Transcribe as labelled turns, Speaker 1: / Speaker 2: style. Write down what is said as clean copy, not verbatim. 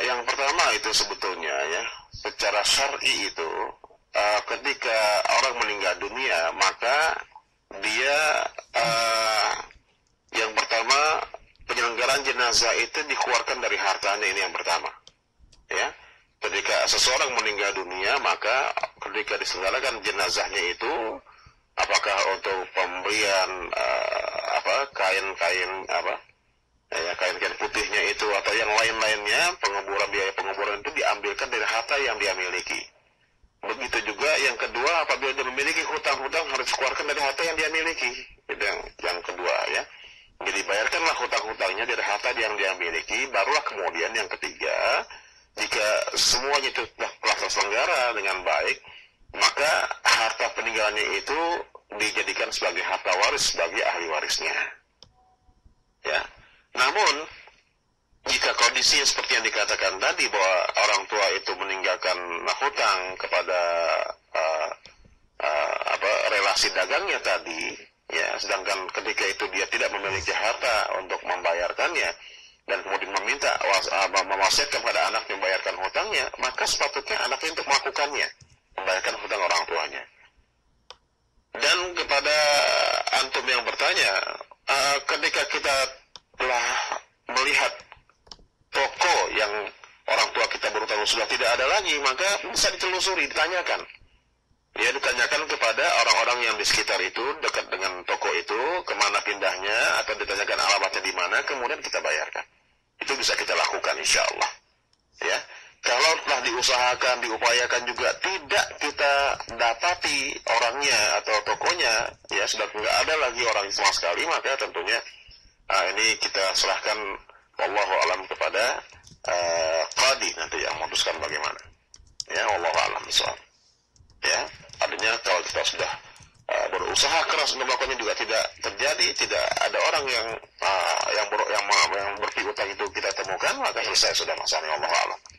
Speaker 1: yang pertama itu sebetulnya ya, secara syar'i itu ketika orang meninggal dunia maka dia yang pertama penyelenggaraan jenazah itu dikeluarkan dari hartanya, ini yang pertama. Ya, ketika seseorang meninggal dunia maka ketika diselenggarakan jenazahnya itu apakah untuk pemberian kain-kain kain-kain putihnya itu atau yang lain-lainnya, biaya penguburan itu diambilkan dari harta yang dia miliki. Begitu juga yang kedua, apabila dia memiliki hutang-hutang harus dikeluarkan dari harta yang dia miliki. Itu yang kedua ya. Jadi bayarkanlah hutang-hutangnya dari harta yang dia miliki. Barulah kemudian yang ketiga, jika semuanya itu telah terselenggara dengan baik, maka harta peninggalannya itu dijadikan sebagai harta waris bagi ahli warisnya. Ya. Namun jika kondisinya seperti yang dikatakan tadi, bahwa orang tua itu meninggalkan hutang kepada relasi dagangnya tadi, ya, sedangkan ketika itu dia tidak memiliki harta untuk membayarkannya dan kemudian meminta mewasiatkan pada anak membayarkan hutangnya, maka sepatutnya anaknya untuk melakukannya, membayarkan hutang orang tuanya. Dan kepada antum yang bertanya, ketika kita telah melihat toko yang orang tua kita berutang sudah tidak ada lagi, maka bisa ditelusuri, ditanyakan. Ya, ditanyakan kepada orang-orang yang di sekitar itu, dekat dengan toko itu, kemana pindahnya, atau ditanyakan alamatnya di mana, kemudian kita bayarkan. Itu bisa kita lakukan, insya Allah. Ya, kalau telah diusahakan, diupayakan juga tidak kita dapati orangnya atau tokonya, ya sudah nggak ada lagi orang sama sekali, maka tentunya ini kita serahkan wallahu alam kepada qadi nanti yang memutuskan bagaimana. Ya, wallahu alam soal. Ya, artinya kalau kita sudah berusaha keras untuk melakukannya juga tidak terjadi, tidak ada orang yang berpiutang itu kita temukan, maka selesai sudah masalahnya, wallahu alam.